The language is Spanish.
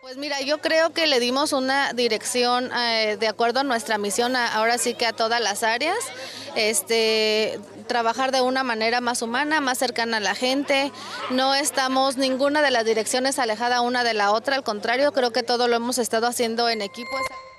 Pues mira, yo creo que le dimos una dirección de acuerdo a nuestra misión, ahora sí que a todas las áreas, trabajar de una manera más humana, más cercana a la gente. No estamos ninguna de las direcciones alejada una de la otra, al contrario, creo que todo lo hemos estado haciendo en equipo.